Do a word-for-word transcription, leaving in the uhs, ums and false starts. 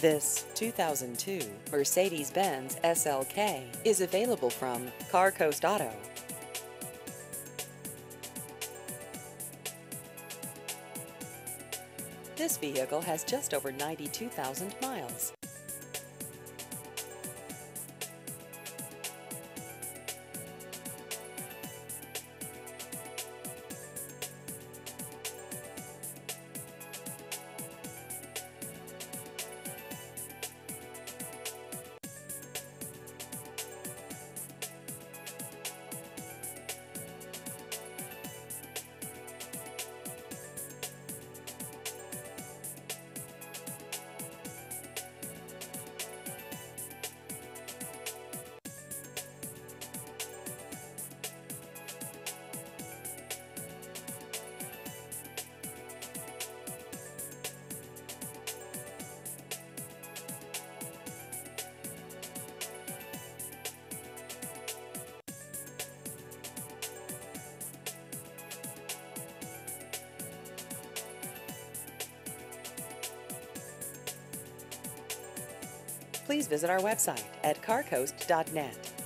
This two thousand two Mercedes-Benz S L K is available from CarCoast Auto. This vehicle has just over ninety-two thousand miles. Please visit our website at carcoast dot net.